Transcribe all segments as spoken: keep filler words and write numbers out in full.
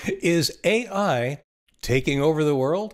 Is A I taking over the world?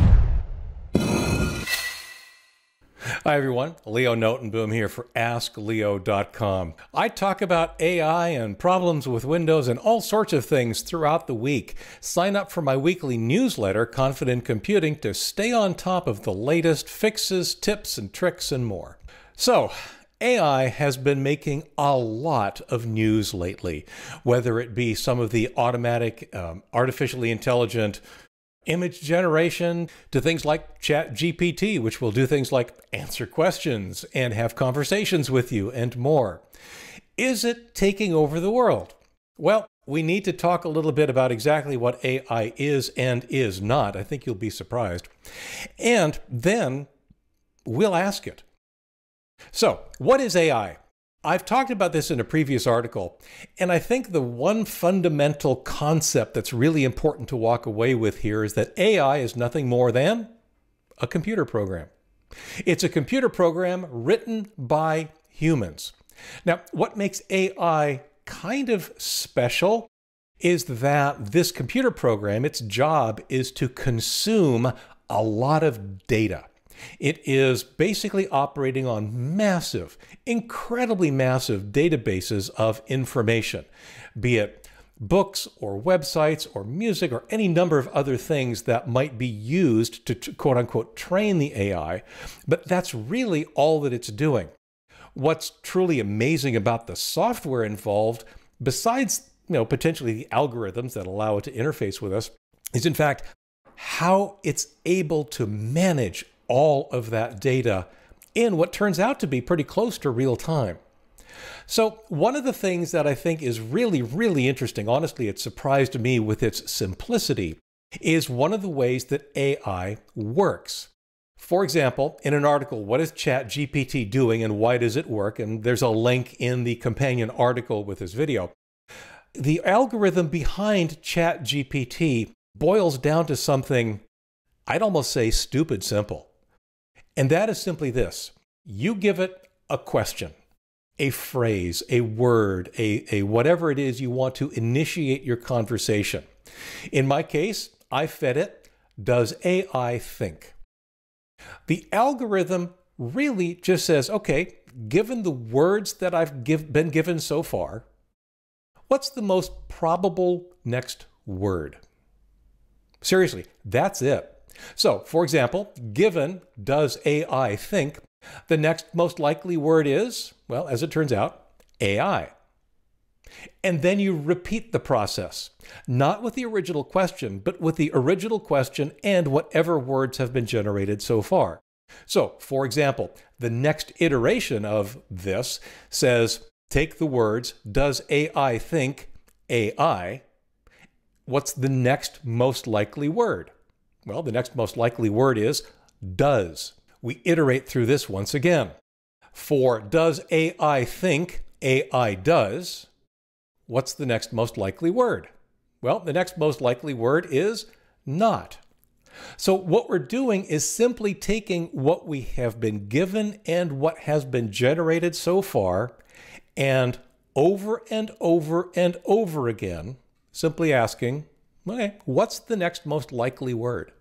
Hi everyone, Leo Notenboom here for ask leo dot com. I talk about A I and problems with Windows and all sorts of things throughout the week. Sign up for my weekly newsletter, Confident Computing, to stay on top of the latest fixes, tips, and tricks and more. So, A I has been making a lot of news lately, whether it be some of the automatic, um, artificially intelligent image generation to things like Chat G P T, which will do things like answer questions and have conversations with you and more. Is it taking over the world? Well, we need to talk a little bit about exactly what A I is and is not. I think you'll be surprised. And then we'll ask it. So, what is A I? I've talked about this in a previous article, and I think the one fundamental concept that's really important to walk away with here is that A I is nothing more than a computer program. It's a computer program written by humans. Now, what makes A I kind of special is that this computer program, its job is to consume a lot of data. It is basically operating on massive, incredibly massive databases of information, be it books or websites or music or any number of other things that might be used to quote unquote train the A I, but that's really all that it's doing. What's truly amazing about the software involved, besides you know, potentially the algorithms that allow it to interface with us, is in fact how it's able to manage all of that data in what turns out to be pretty close to real time. So one of the things that I think is really, really interesting, honestly, it surprised me with its simplicity, is one of the ways that A I works. For example, in an article, what is Chat G P T doing and why does it work? And there's a link in the companion article with this video. The algorithm behind Chat G P T boils down to something, I'd almost say stupid simple. And that is simply this. You give it a question, a phrase, a word, a, a whatever it is you want to initiate your conversation. In my case, I fed it, does A I think? The algorithm really just says, okay, given the words that I've give, been given so far, what's the most probable next word? Seriously, that's it. So, for example, given does A I think, the next most likely word is, well, as it turns out, A I. And then you repeat the process, not with the original question, but with the original question and whatever words have been generated so far. So, for example, the next iteration of this says, take the words, does A I think A I? What's the next most likely word? Well, the next most likely word is does. We iterate through this once again. For does A I think A I does, what's the next most likely word? Well, the next most likely word is not. So what we're doing is simply taking what we have been given and what has been generated so far, and over and over and over again, simply asking, okay, what's the next most likely word?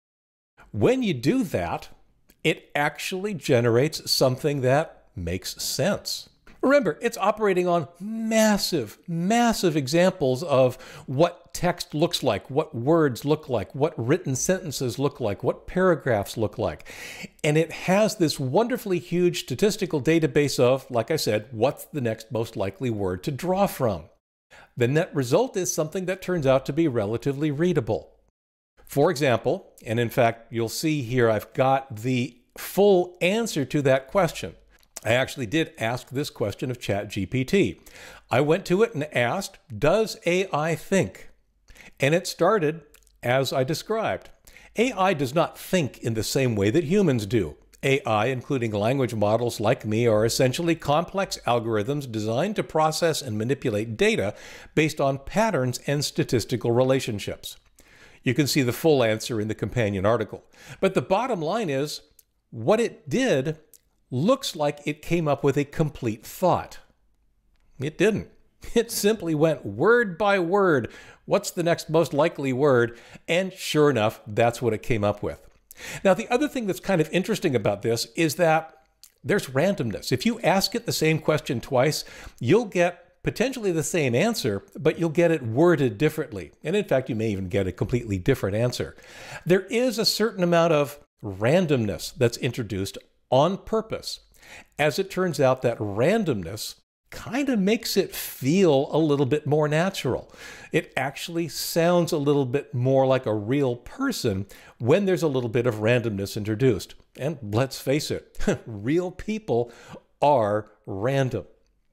When you do that, it actually generates something that makes sense. Remember, it's operating on massive, massive examples of what text looks like, what words look like, what written sentences look like, what paragraphs look like. And it has this wonderfully huge statistical database of, like I said, what's the next most likely word to draw from. The net result is something that turns out to be relatively readable. For example, and in fact, you'll see here I've got the full answer to that question. I actually did ask this question of Chat G P T. I went to it and asked, does A I think? And it started as I described. A I does not think in the same way that humans do. A I, including language models like me, are essentially complex algorithms designed to process and manipulate data based on patterns and statistical relationships. You can see the full answer in the companion article. But the bottom line is, what it did looks like it came up with a complete thought. It didn't. It simply went word by word. What's the next most likely word? And sure enough, that's what it came up with. Now, the other thing that's kind of interesting about this is that there's randomness. If you ask it the same question twice, you'll get potentially the same answer, but you'll get it worded differently. And in fact, you may even get a completely different answer. There is a certain amount of randomness that's introduced on purpose. As it turns out, that randomness kind of makes it feel a little bit more natural. It actually sounds a little bit more like a real person when there's a little bit of randomness introduced. And let's face it, real people are random.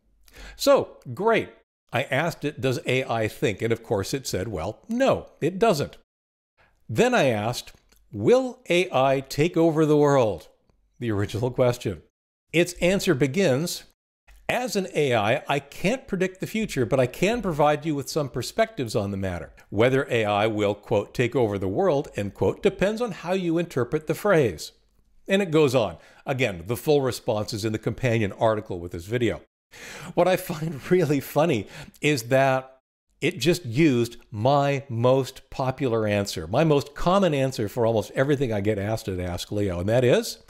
So, great. I asked it, does A I think? And of course it said, well, no, it doesn't. Then I asked, will A I take over the world? The original question. Its answer begins, as an A I, I can't predict the future, but I can provide you with some perspectives on the matter. Whether A I will, quote, take over the world, end quote, depends on how you interpret the phrase. And it goes on. Again, the full response is in the companion article with this video. What I find really funny is that it just used my most popular answer, my most common answer for almost everything I get asked at Ask Leo, and that is,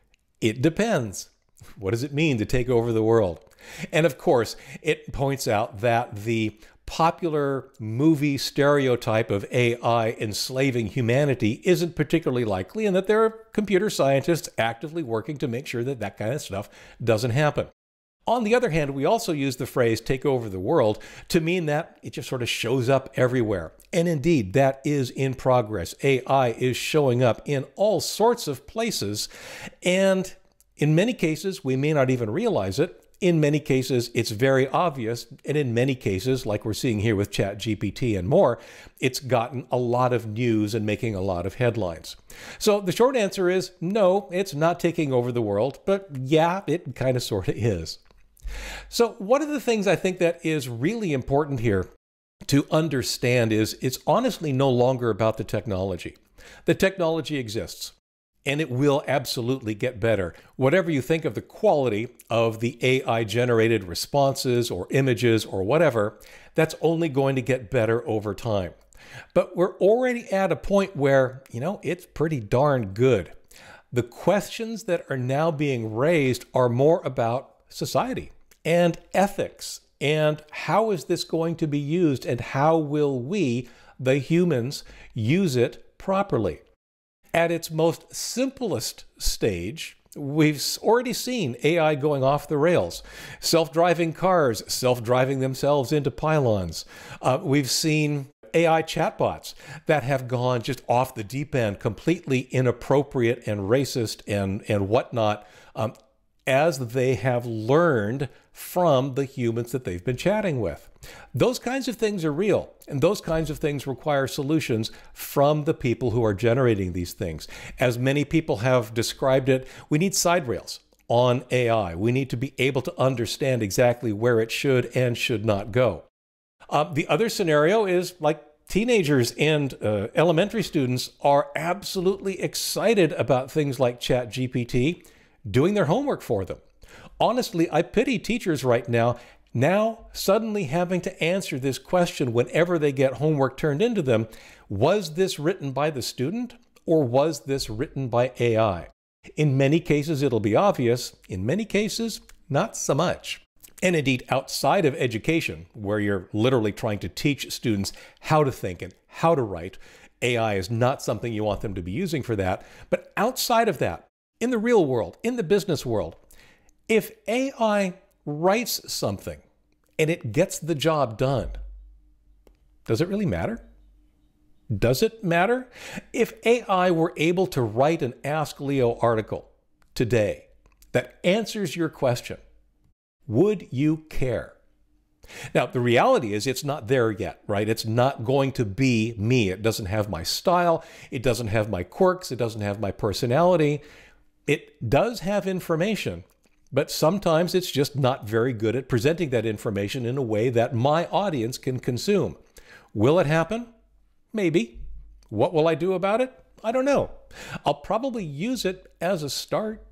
it depends. What does it mean to take over the world? And of course, it points out that the popular movie stereotype of A I enslaving humanity isn't particularly likely, and that there are computer scientists actively working to make sure that that kind of stuff doesn't happen. On the other hand, we also use the phrase take over the world to mean that it just sort of shows up everywhere. And indeed, that is in progress. A I is showing up in all sorts of places, and in many cases, we may not even realize it. In many cases, it's very obvious. And in many cases, like we're seeing here with Chat G P T and more, it's gotten a lot of news and making a lot of headlines. So the short answer is no, it's not taking over the world, but yeah, it kind of sort of is. So one of the things I think that is really important here to understand is it's honestly no longer about the technology. The technology exists. And it will absolutely get better. Whatever you think of the quality of the A I-generated responses or images or whatever, that's only going to get better over time. But we're already at a point where, you know, it's pretty darn good. The questions that are now being raised are more about society and ethics and how is this going to be used and how will we, the humans, use it properly. At its most simplest stage, we've already seen A I going off the rails. Self-driving cars, self-driving themselves into pylons. Uh, we've seen A I chatbots that have gone just off the deep end, completely inappropriate and racist and, and whatnot, um, as they have learned from the humans that they've been chatting with. Those kinds of things are real, and those kinds of things require solutions from the people who are generating these things. As many people have described it, we need side rails on A I. We need to be able to understand exactly where it should and should not go. Uh, the other scenario is like teenagers and uh, elementary students are absolutely excited about things like Chat G P T doing their homework for them. Honestly, I pity teachers right now, now suddenly having to answer this question whenever they get homework turned into them. Was this written by the student or was this written by A I? In many cases, it'll be obvious. In many cases, not so much. And indeed, outside of education, where you're literally trying to teach students how to think and how to write, A I is not something you want them to be using for that. But outside of that, in the real world, in the business world, if A I writes something and it gets the job done, does it really matter? Does it matter? If A I were able to write an Ask Leo article today that answers your question, would you care? Now, the reality is it's not there yet, right? It's not going to be me. It doesn't have my style. It doesn't have my quirks. It doesn't have my personality. It does have information, but sometimes it's just not very good at presenting that information in a way that my audience can consume. Will it happen? Maybe. What will I do about it? I don't know. I'll probably use it as a start,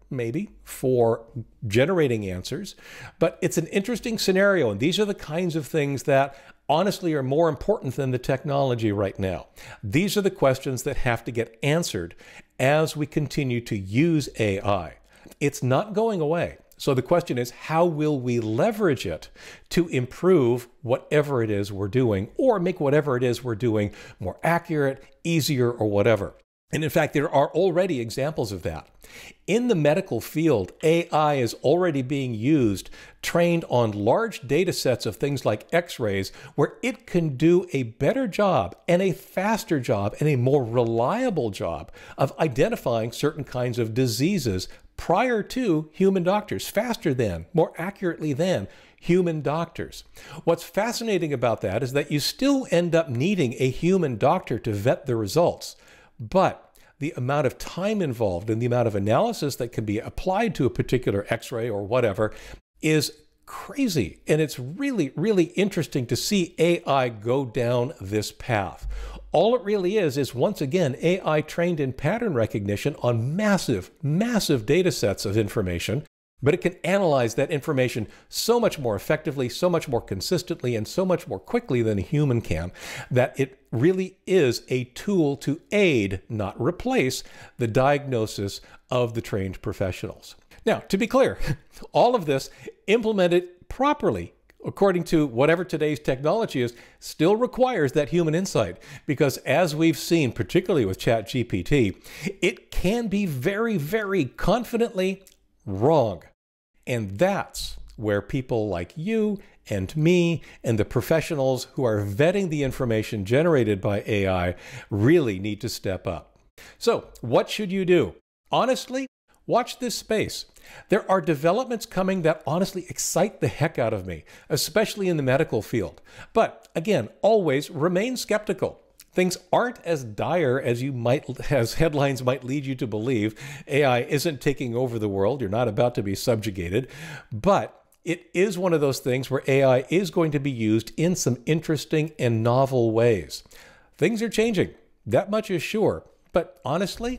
maybe, for generating answers, but it's an interesting scenario, and these are the kinds of things that honestly are more important than the technology right now. These are the questions that have to get answered as we continue to use A I. It's not going away. So the question is, how will we leverage it to improve whatever it is we're doing, or make whatever it is we're doing more accurate, easier, or whatever? And in fact, there are already examples of that. In the medical field, A I is already being used, trained on large data sets of things like X-rays, where it can do a better job and a faster job and a more reliable job of identifying certain kinds of diseases prior to human doctors, faster than, more accurately than human doctors. What's fascinating about that is that you still end up needing a human doctor to vet the results, but the amount of time involved and the amount of analysis that can be applied to a particular X-ray or whatever is crazy. And it's really, really interesting to see A I go down this path. All it really is, is once again, A I trained in pattern recognition on massive, massive data sets of information, but it can analyze that information so much more effectively, so much more consistently, and so much more quickly than a human can, that it really is a tool to aid, not replace, the diagnosis of the trained professionals. Now, to be clear, all of this implemented properly, according to whatever today's technology is, still requires that human insight, because as we've seen, particularly with ChatGPT, it can be very, very confidently wrong. And that's where people like you and me and the professionals who are vetting the information generated by A I really need to step up. So, what should you do? Honestly, watch this space. There are developments coming that honestly excite the heck out of me, especially in the medical field. But again, always remain skeptical. Things aren't as dire as you might, as headlines might lead you to believe. A I isn't taking over the world. You're not about to be subjugated. But it is one of those things where A I is going to be used in some interesting and novel ways. Things are changing. That much is sure. But honestly,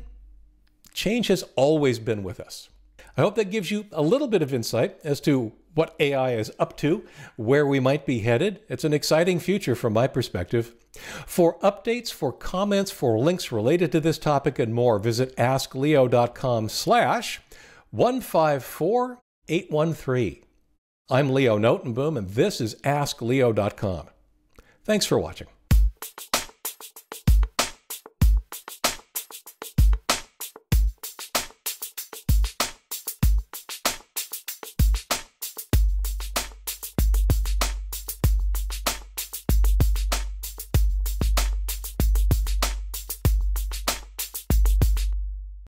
change has always been with us. I hope that gives you a little bit of insight as to what A I is up to, where we might be headed. It's an exciting future from my perspective. For updates, for comments, for links related to this topic and more, visit askleo.com slash 154813. I'm Leo Notenboom, and this is ask leo dot com. Thanks for watching.